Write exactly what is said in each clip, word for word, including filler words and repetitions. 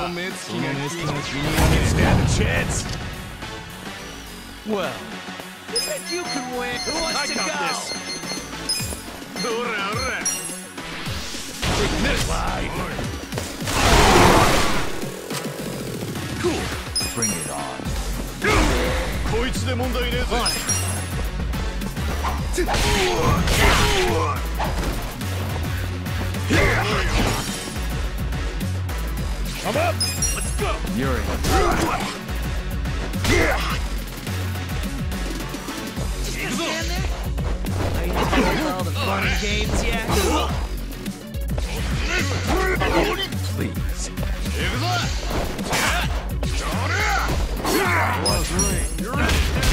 stand a chance. Well, you think you can win? Who wants I to got go? this. Take this. Cool. Bring it on. こいつで問題ねえぜ。 Come up! Let's go! You're in. Stand there? Are you done with all the fun and games yet? Please. Watch me. You're ready.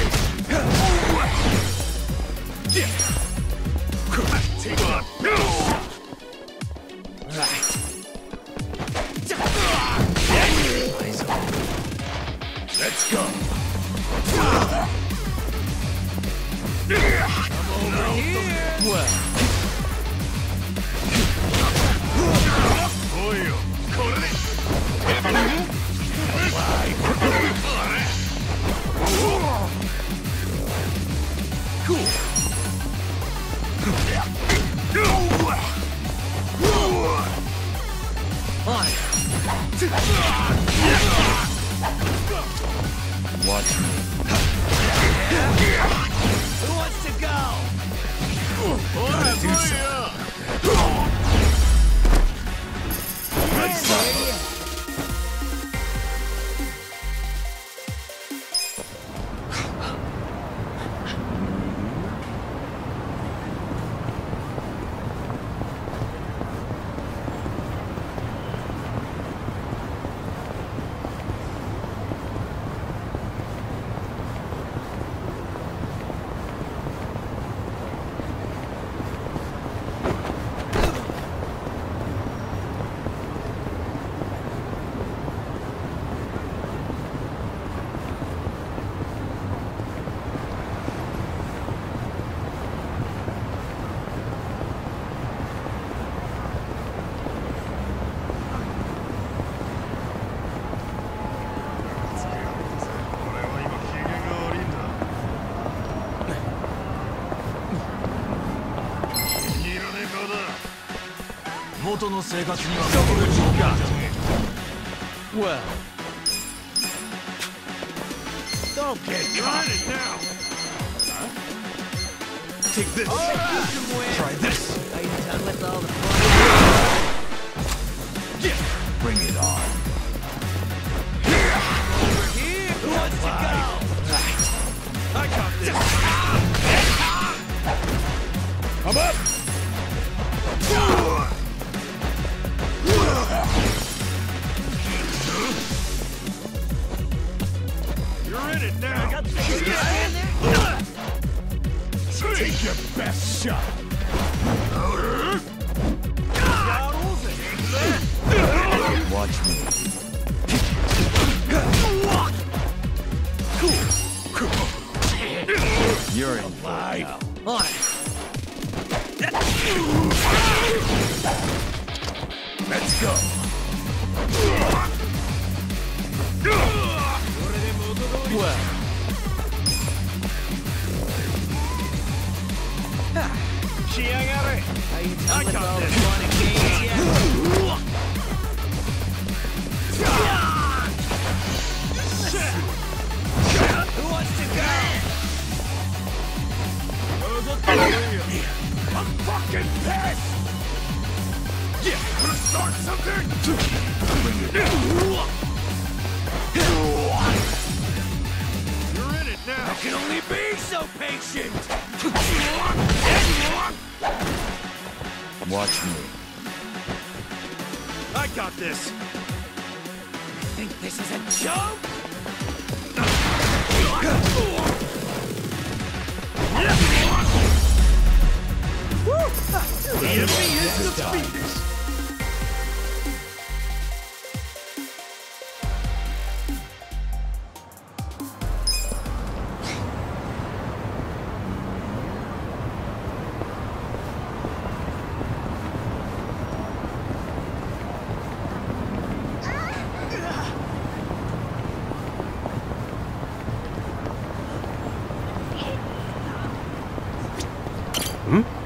Take on. Right. Let's go. Come over here. Well. Cool. On it. Watch me. Who wants to go? Gotta do Nice up. Well, don't get caught. it now. Take this. All right. You can win. Try this. Are you done with all the fun? Bring it on. Over here. Who wants to go? Right. I got this. Come up. You're in it now. I got this. You stand there? Take your best shot. Watch me. You're in Live. now. On it. Let's go. Well. Are you done I with got all the this. fun and games yet? Who wants to go? I'm fucking pissed! Yeah, wanna start something? You're in it now! I can only be so patient! Watch me. I got this! Think this is a joke? The enemy is defeated! ん